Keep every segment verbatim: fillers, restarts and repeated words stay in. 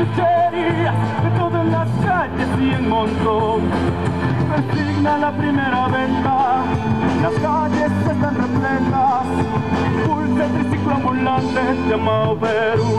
chucherías de todas las calles y en montón. Resigna la primera venta, las calles están repletas, pulsa el triciclo ambulante llamado Perú.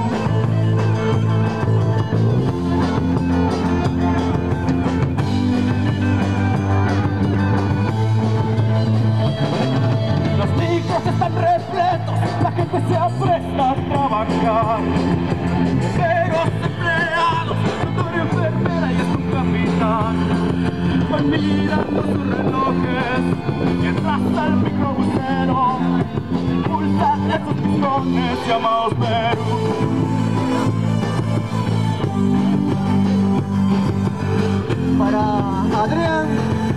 Los micros están repletos, la gente se apresta a trabajar. Meseros, empleados, doctor y enfermera y es un capitán. Van mirando sus relojes mientras al microbusero impulsa esos pistones llamados Perú. Para Adrián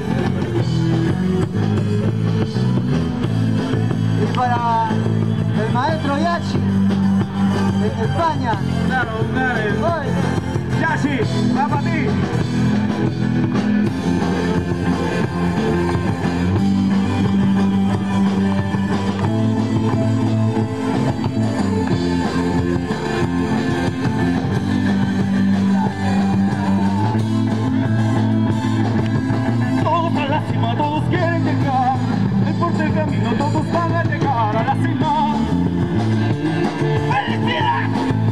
y para el maestro Yachi desde España. Claro, claro. Yachi, va para ti. Todos a la cima, todos quieren llegar. No importa el camino, todos van a llegar a la cima. ¡Felicidad!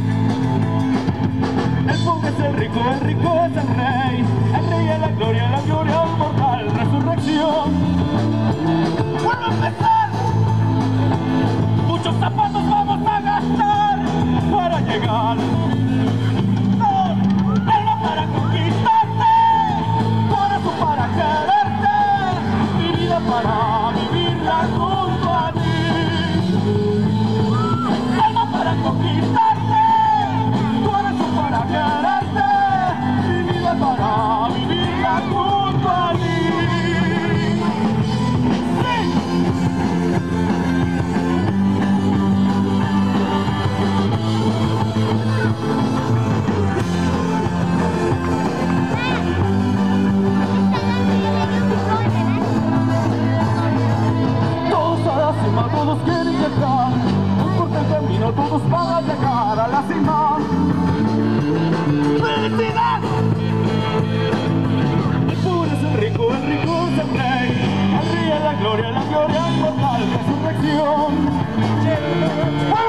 El pobre es el rico, el rico es el rey. El rey es la gloria, la gloria mortal, resurrección. ¡Vuelve a empezar! Muchos zapatos vamos a gastar para llegar. No, alma para conquistarte, corazón para quererte, mi vida para vivirla junto a ti. Alma para conquistarte, corazón para quererte, mi vida para vivirla junto a ti. Todos quieren llegar, no importa el camino, todos van a llegar a la cima. ¡Felicidad! El pobre es el rico, el rico es el rey. El rey es la gloria, la gloria inmortal, resurrección.